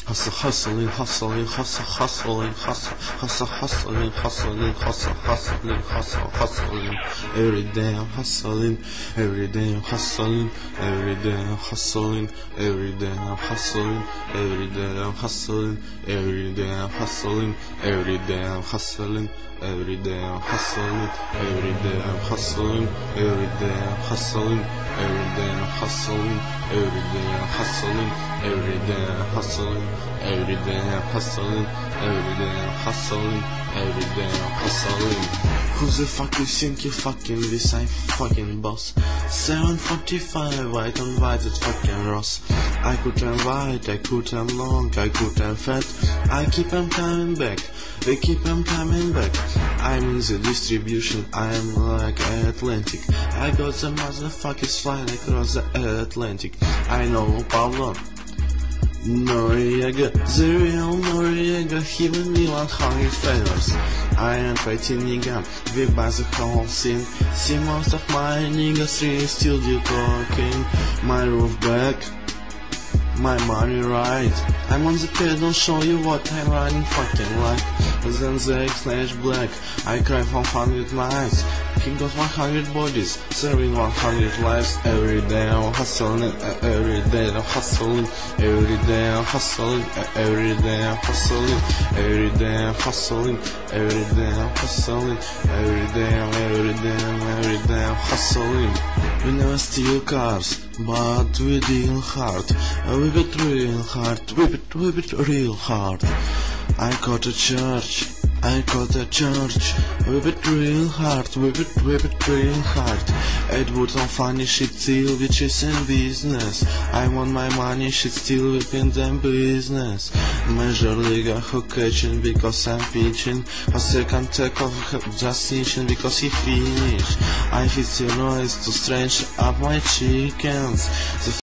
hustling, hustling, hustle, hustling, hustle, hustle, hustling, hustling, hustle, hustling, hustle, hustling. Every day I'm hustling, every day I'm hustling, every day I'm hustling, every day I'm hustling, every day I'm hustling, every day I'm hustling, every day I'm hustling, every day I'm hustling, every day I'm hustling, every day I'm hustling, every day I'm hustling, every day I'm hustling, every day I'm hustling, every day I'm hustling, every day I'm hustling, every day I'm hustling. Who the fuck you think you fucking with? I'm fucking boss. 7:45, white on white, it's fucking Ross. I could am white, I could am long, I could am fat. I keep on coming back, we keep on coming back. I'm in the distribution, I'm like Atlantic. I got the motherfuckers flying across the Atlantic. I know Pablo Noriega, the real Noriega, giving me 100 favors. I am pretty nigga, we buy the whole scene. See most of my niggas really still do cocaine. My roof back, my money right. I'm on the pad, don't show you what I'm running fucking like. Then the X black, I cry 100 nights. He got 100 bodies, serving 100 lives. Every day I'm hustling, every day I'm hustling, every day I'm hustling, every day I'm hustling, every day I'm hustling, every day I'm hustling, every day I'm hustling. We never steal cars, but we deal hard. We beat real hard, we beat real hard. I got a church, I got a church. We beat real hard, we beat real hard. It would on funny shit still which is in business. I want my money, shit still within them business. Major league who catching because I'm pitching. A second takeoff just snitching because he finished. I hit steroids to strange up my chickens. The